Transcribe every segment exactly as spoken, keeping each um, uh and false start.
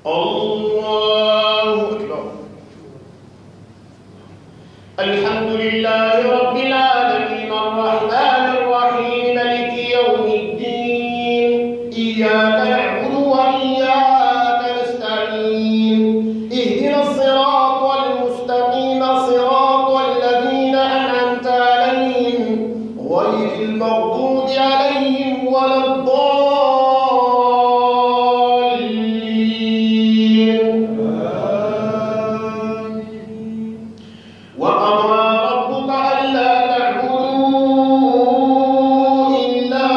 الله أكبر. الحمد لله رب العالمين الرحمن الرحيم مالك يوم الدين. إياك نعبد وإياك نستعين. اهدنا الصراط المستقيم صراط الذين أنعمت عليهم غير المغضوب عليهم ولا الضالين. وقضى ربك ألا تعبدوا إلا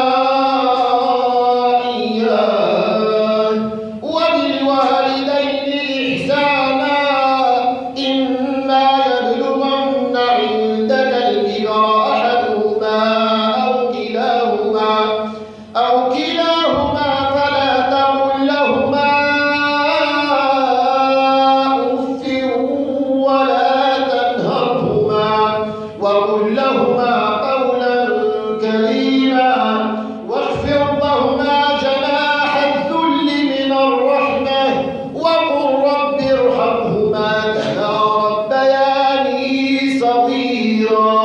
إياه وبالوالدين إحسانا إما يبلغن عندك الكبر أحدهما أو كلاهما أو كلاهما فلا تقل لهما أف ولا تنهرهما وقل لهما قولا كريما واخفض لهما جناح الذل من الرحمة وقل رب ارحمهما كما ربياني صغيرا.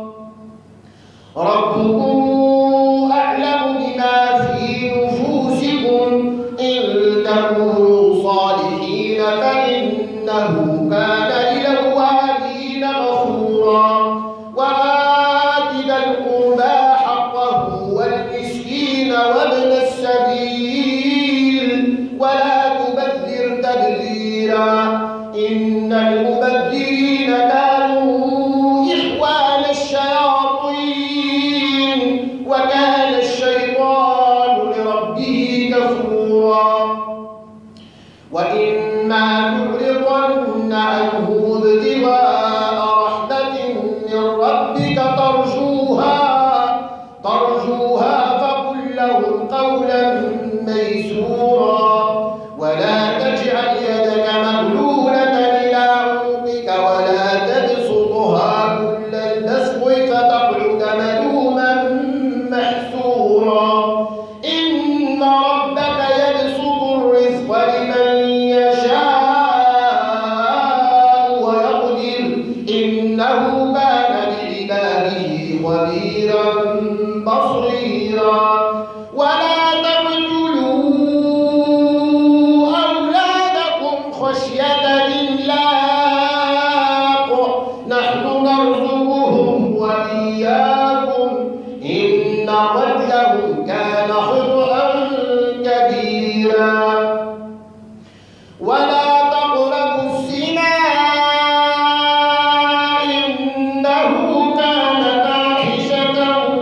ربكم أعلم بما في نفوسكم إن تكونوا صالحين فإنه كان للأوابين غفورا. وآت ذا القربى حقه والمسكين وابن السبيل ولا تبذر تبذيرا إن المبذرين كانوا إخوان الشياطين وكان الشيطان لربه كفورا. وإما تعرضن عنهم ابتغاء رحمة من ربك ترجوها ترجوها فقل لهم قولا ميسورا. ولا تجعل يدك مغلولة إلى عنقك ولا تبسطها كل البسط فتقعد ملوما محسورا. إن ربك يبسط الرزق لمن يشاء ويقدر إنه كان بعباده خبيرا بصيرا. ولا تقتلوا أولادكم خشية إملاق نحن نرزقهم وإياكم إن قتلهم كان خطأ كبيرا. ولا تقربوا الزنا إنه كان فاحشة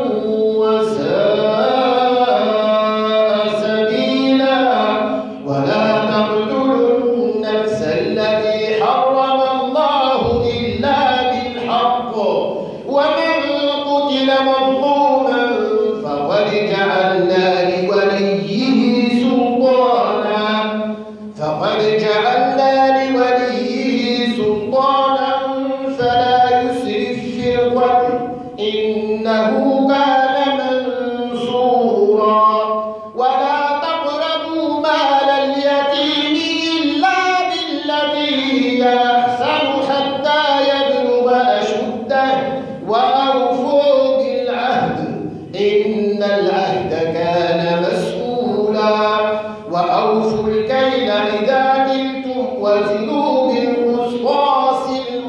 وساء سبيلا. ولا تقتلوا النفس التي حرم الله إلا بالحق ومن قتل مظلوما فقد جعلنا لوليه سلطانا فقد جعلنا لوليه سلطانا فلا يسرف في القتل إنه كان منصورا. ولا تقربوا مال اليتيم إلا بالتي هي أحسن حتى يبلغ أشده وأوفوا بالعهد إن العهد كان مسؤولا. وأوفوا الكيل إذا كلتم وزنوا بالقسطاس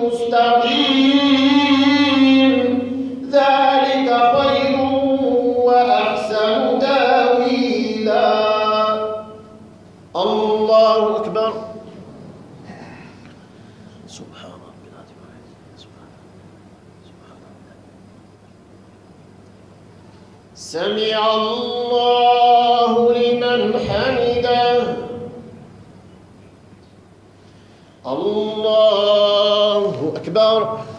المستقيم ذلك خير وأحسن تأويلا. الله أكبر. سبحان ربي العظيم. سبحان سبحان سمع الله لمن حمده. الله أكبر.